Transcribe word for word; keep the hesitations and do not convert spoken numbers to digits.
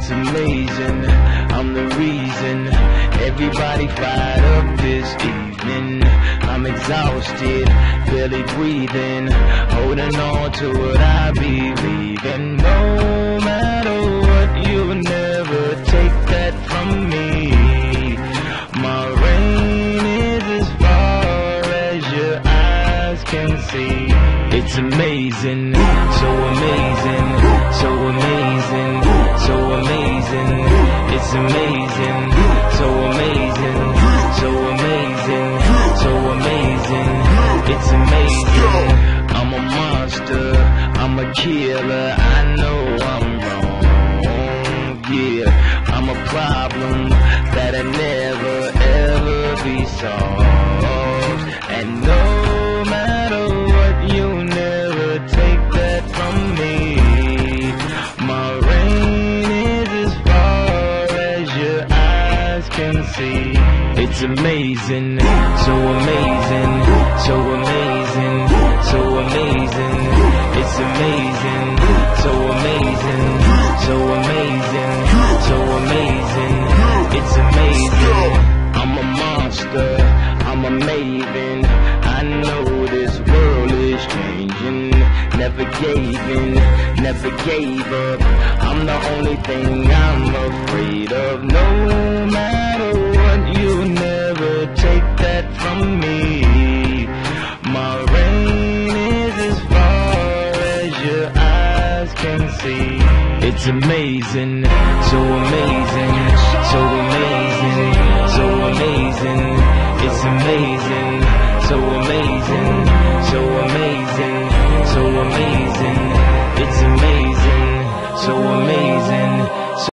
It's amazing, I'm the reason everybody fired up this evening. I'm exhausted, barely breathing, holding on to what I believe in. No matter what, you'll never take that from me. My reign is as far as your eyes can see. It's amazing, so amazing, so amazing, so amazing. It's amazing, so amazing, so amazing, so amazing. It's amazing. I'm a monster, I'm a killer, I know I'm wrong. Yeah, I'm a problem that'll never ever be solved. And no matter what, you'll never take that from me. My reign is as far as your eyes can see. It's amazing, so amazing, so amazing, so amazing. It's amazing, so amazing, so amazing, so amazing. It's amazing. I'm a monster, I'm a maven. I know this world is changing. Never gave in, never gave up. I'm the only thing I'm afraid of. No matter what, you'll never take that from me. My reign is as far as your eyes can see. It's amazing, so amazing, so amazing, so amazing. It's amazing, so amazing, so amazing, so amazing. It's amazing, so amazing.